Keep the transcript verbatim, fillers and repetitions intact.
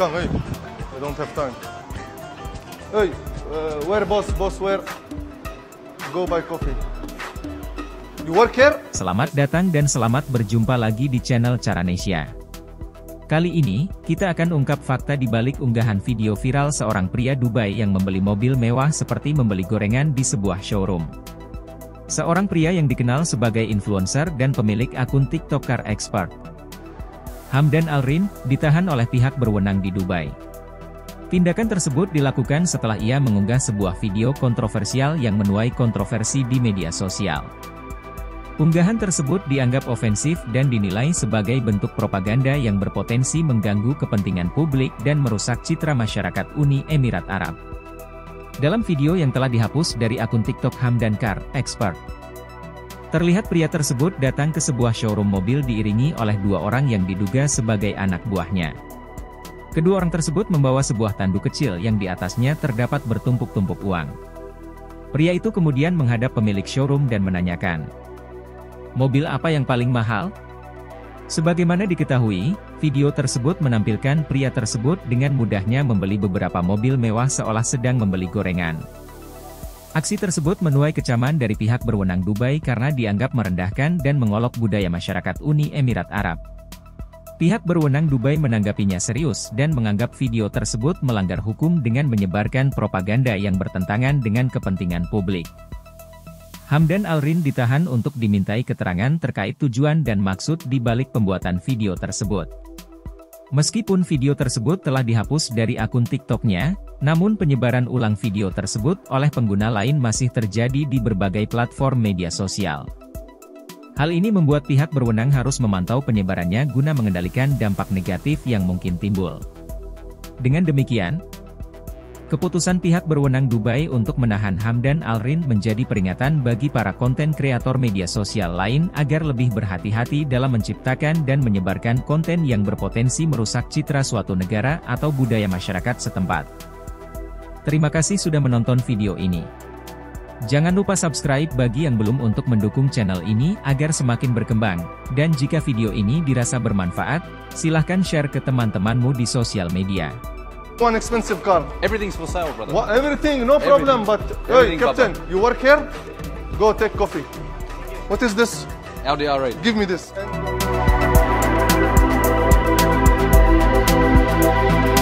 come, hey. I don't have time. Hey, uh, where boss? Boss, where? Go buy coffee. You work here? Selamat datang dan selamat berjumpa lagi di channel Caranesia. Kali ini, kita akan ungkap fakta di balik unggahan video viral seorang pria Dubai yang membeli mobil mewah seperti membeli gorengan di sebuah showroom. Seorang pria yang dikenal sebagai influencer dan pemilik akun TikTok Car Expert, Hamdan Alrin, ditahan oleh pihak berwenang di Dubai. Tindakan tersebut dilakukan setelah ia mengunggah sebuah video kontroversial yang menuai kontroversi di media sosial. Unggahan tersebut dianggap ofensif dan dinilai sebagai bentuk propaganda yang berpotensi mengganggu kepentingan publik dan merusak citra masyarakat Uni Emirat Arab. Dalam video yang telah dihapus dari akun TikTok Hamdan Car Expert, terlihat pria tersebut datang ke sebuah showroom mobil diiringi oleh dua orang yang diduga sebagai anak buahnya. Kedua orang tersebut membawa sebuah tanduk kecil yang di atasnya terdapat bertumpuk-tumpuk uang. Pria itu kemudian menghadap pemilik showroom dan menanyakan, "Mobil apa yang paling mahal?" Sebagaimana diketahui, video tersebut menampilkan pria tersebut dengan mudahnya membeli beberapa mobil mewah seolah sedang membeli gorengan. Aksi tersebut menuai kecaman dari pihak berwenang Dubai karena dianggap merendahkan dan mengolok budaya masyarakat Uni Emirat Arab. Pihak berwenang Dubai menanggapinya serius dan menganggap video tersebut melanggar hukum dengan menyebarkan propaganda yang bertentangan dengan kepentingan publik. Hamdan Alrin ditahan untuk dimintai keterangan terkait tujuan dan maksud di balik pembuatan video tersebut. Meskipun video tersebut telah dihapus dari akun TikTok-nya, namun penyebaran ulang video tersebut oleh pengguna lain masih terjadi di berbagai platform media sosial. Hal ini membuat pihak berwenang harus memantau penyebarannya guna mengendalikan dampak negatif yang mungkin timbul. Dengan demikian, keputusan pihak berwenang Dubai untuk menahan Hamdan Alrin menjadi peringatan bagi para konten kreator media sosial lain agar lebih berhati-hati dalam menciptakan dan menyebarkan konten yang berpotensi merusak citra suatu negara atau budaya masyarakat setempat. Terima kasih sudah menonton video ini. Jangan lupa subscribe bagi yang belum untuk mendukung channel ini agar semakin berkembang. Dan jika video ini dirasa bermanfaat, silahkan share ke teman-temanmu di sosial media. One expensive car. Everything's for sale, brother. What, everything, no problem. But hey, Everything, Captain, Papa. you work here? Go take coffee. What is this? Audi R eight. Give me this.